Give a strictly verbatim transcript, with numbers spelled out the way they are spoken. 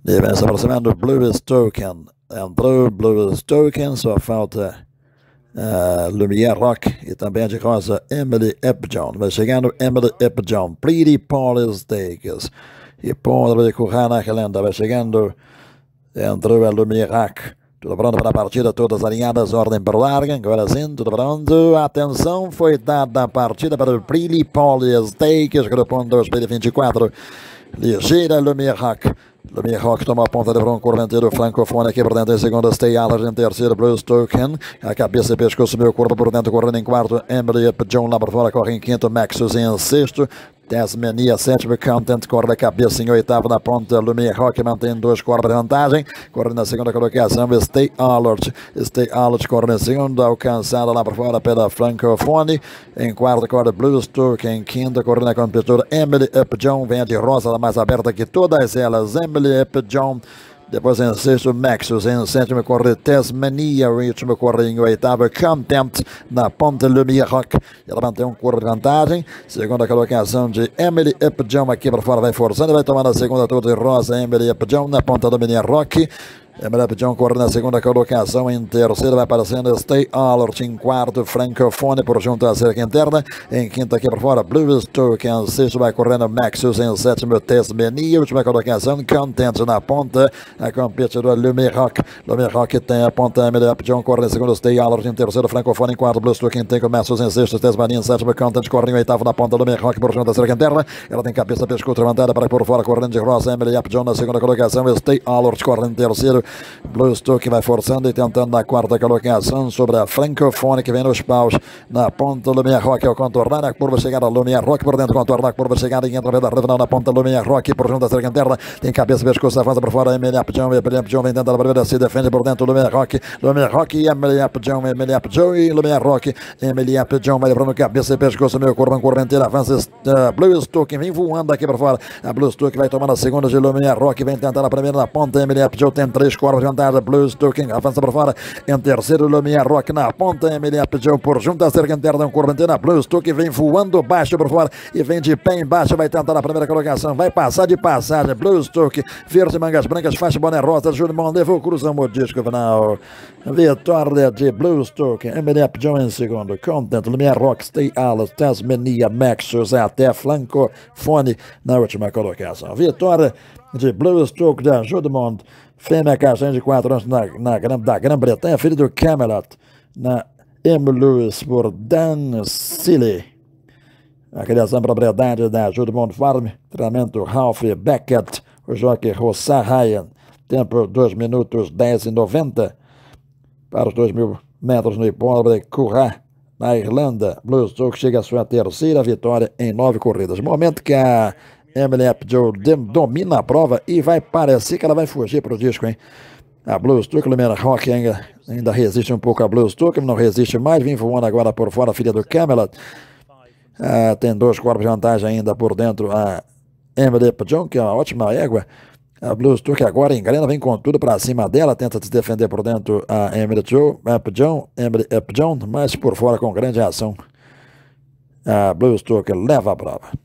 E vem se aproximando Blue Stoken. Entrou Blue Stoken, só falta uh, Lumière Rock e também de rosa Emily Epjohn. Vai chegando Emily Epjohn. Pretty Polly Stakes. E pode correr na relenda. Vai chegando. Entrou a Lumière Rock. Tudo pronto para a partida, todas alinhadas, ordem para o larga, agora sim, tudo pronto, atenção, foi dada a partida para o Pretty Polly Stakes, grupo um, dois mil e vinte e quatro, ligeira Lumière Rock. Lumière Rock toma a ponta de bronco, corventeiro, francofone aqui por dentro, em segundo, Stay Allard, em terceiro, Blue Stoken, a cabeça e pescoço, meu corpo por dentro, correndo em quarto, Emily Epjohn lá por fora, corre em quinto, Maxus em sexto, Tasmania, sétimo, Content, corre a cabeça em oitavo, na ponta, Lumière Rock mantém dois corpos de vantagem, corre na segunda colocação, Stay Allard, Stay Allard corre na segunda, alcançada lá por fora pela francofone, em quarto, corre Blue Stoken, em quinto, corre na competidora, Emily Epjohn, vem a de rosa, a mais aberta que todas elas, Emily Epjohn. Depois em sexto, Maxus. Em sétimo, corre Tasmania. O último corre em oitavo, Contempt. Na ponta, Lumière Rock. Ela mantém um corpo de vantagem. Segunda colocação de Emily Epjohn. Aqui para fora vai forçando. Vai tomando a segunda toda de rosa. Emily Epjohn na ponta, Lumière Rock. Emily Epjohn corre na segunda colocação, em terceiro vai aparecendo Stay Allard, em quarto Francofone por junto à cerca interna, em quinto aqui por fora Blue Stoken, em sexto vai correndo Maxus, em sétimo Tasmania, última colocação Content na ponta, a competidora Lumière Rock. Lumière Rock tem a ponta, Emily Epjohn corre em segundo, Stay Allard em terceiro, Francofone em quarto, Blue Stoken tem com Maxus em sexto, Tasmania em sétimo, Content corre em oitavo na ponta, Lumière Rock por junto à cerca interna, ela tem cabeça, pescoço levantada para por fora, correndo de rosa, Emily Epjohn na segunda colocação, Stay Allard corre em terceiro, Blue Stoken vai forçando e tentando na quarta colocação sobre a francofone que vem nos paus na ponta. Lumière Rock ao contornar a curva chegada, Lumière Rock por dentro, contornar a curva chegada e entra da revenal na ponta. Lumière Rock por junto à cerca interna, tem cabeça, pescoço, avança por fora. Emily Epjohn, Emily Epjohn vem tentando a primeira, se defende por dentro. Lumière Rock, Lumière Rock e Emily Epjohn, Emily Epjohn e Lumière Rock. Emily Epjohn vai levando cabeça e pescoço, meu corpo, corpo inteiro, avança. Uh, Blue Stoken vem voando aqui por fora. A Blue Stoken vai tomando a segunda de Lumière Rock, vem tentando a primeira na ponta. Emily Epjohn tem três corpos de vantagem. Blue Stoken avança por fora, em terceiro Lumière Rock na ponta, Emily Epjohn por junto à cerca interna, um corpo inteiro, Blue Stoken vem voando baixo por fora e vem de pé embaixo, vai tentar a primeira colocação, vai passar de passagem, Blue Stoken, verde, mangas brancas, faixa boné rosa, Júlio Mon levou, cruzão o disco final, vitória de Blue Stoken, Emily Epjohn em segundo, Content, Lumière Rock, Stay Allard, Tasmania, Maxus, até francofone na última colocação, vitória de Blue Stoken da Judemont, fêmea caixinha de quatro anos na, na, da Grã-Bretanha, filho do Camelot, na M. Lewis por Dan Seeley. A criação propriedade da Judemont Farm, treinamento Ralph Beckett, o jockey Rossa Ryan, tempo dois minutos dez e noventa para os dois mil metros no hipódromo de Curragh, na Irlanda. Blue Stoken chega à sua terceira vitória em nove corridas. Momento que a Emily Epjohn domina a prova e vai parecer que ela vai fugir para o disco, hein? A Blue Stoken, Lumière Rock ainda, ainda resiste um pouco a Blue Stoken, não resiste mais, vem voando agora por fora, a filha do Camelot. Ah, tem dois corpos de vantagem ainda por dentro, a Emily Epjohn, que é uma ótima égua. A Blue Stoken agora engrena, vem com tudo para cima dela, tenta se defender por dentro a Emily Epjohn, Emily Epjohn, mas por fora com grande ação. A Blue Stoken leva a prova.